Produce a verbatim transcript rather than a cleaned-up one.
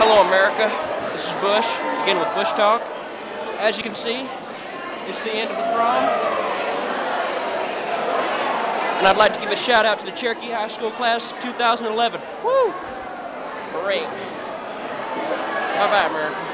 Hello America, this is Bush, again with Bush Talk. As you can see, it's the end of the prom. And I'd like to give a shout out to the Cherokee High School class of two thousand eleven. Woo! Great. Bye-bye, America.